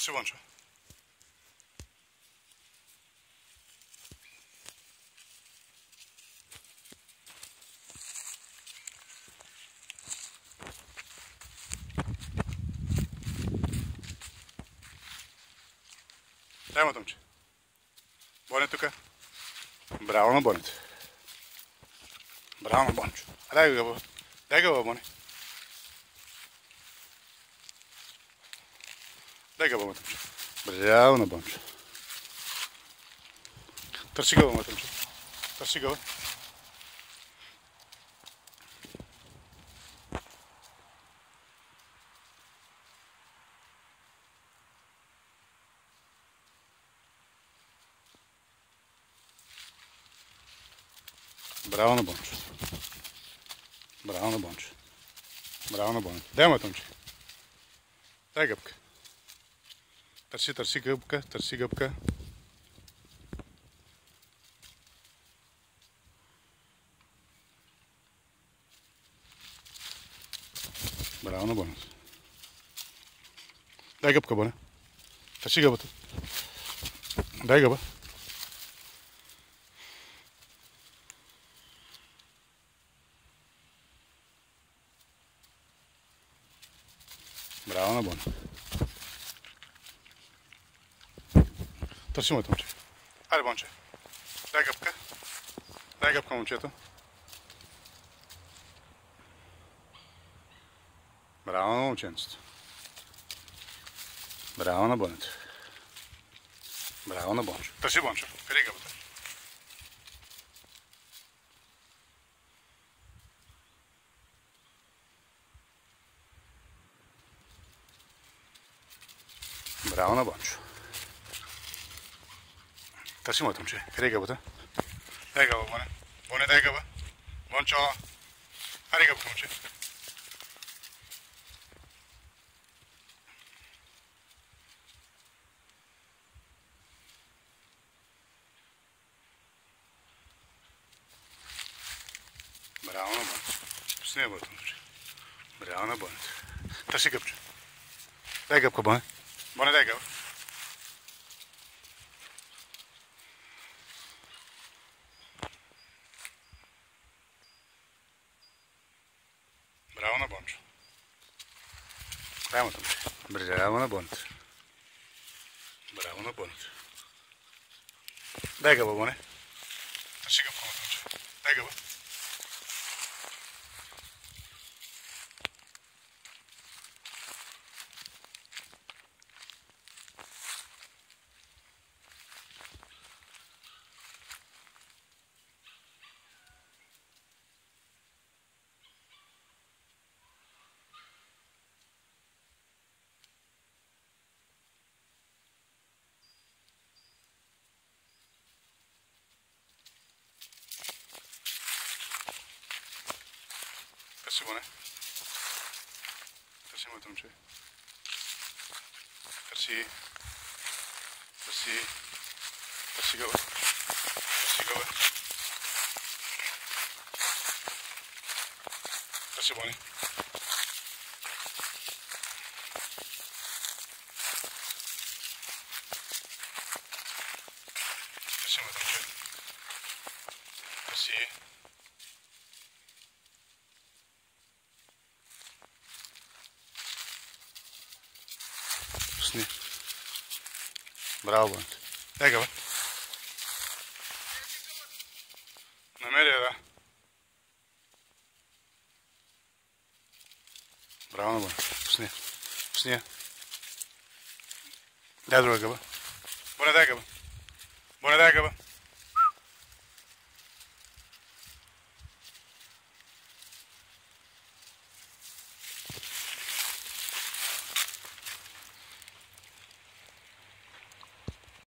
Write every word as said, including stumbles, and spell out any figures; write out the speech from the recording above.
Търси Бончо. Дай му, Томче. Боне тука. Браво на Бонето. Браво на Бончо. А дай го, дай го, Боне. Дай го, Боне, Томче. Браво на Бончо. Търси го, Боне, Томче. Търси го. Браво на Бончо. Браво на Бончо. Браво на Бончо. Дай му, Томче. Дай гъбка. Търси, търси гъбка, търси гъбка. Браво на Бонето. Дай гъбка, Боне. Търси гъбата. Дай гъба. Браво на Боне. Търси му, Томче. Хайде, Бонче. Дай гъбка. Дай гъбка, момчето. Браво на момченцето. Браво на Бонето. Браво на Бончо. Търси Бончо. Къде е гъбата? Браво на Бончо. Търси му, Томче. Къде е гъбата? Дай гъба, Боне. Боне, дай гъба. Бончо. Хайде гъбка, момче. Браво на Бонето. Пусни я, Томче. Браво на Бонето. Търси гъбче. Дай гъбка, Боне. Боне, дай гъба. Браво на Бончо. Дай му, Томче. Браво на Бонето. Браво на Бонето. Дай гъба, Боне. Търси гъбка, Томче. Дай гъба. Търси, Боне. Търси му, Томче. Търси. Търси. Търси гъба. Търси гъба. Търси, Боне. Търси му, Томче. Търси. Пусни. Браво, Бонето. Дай гъба. Намери я, да. Браво на Боне. Пусни. Пусни я. Дай друга гъба. Боне, дай гъба. Боне, дай гъба.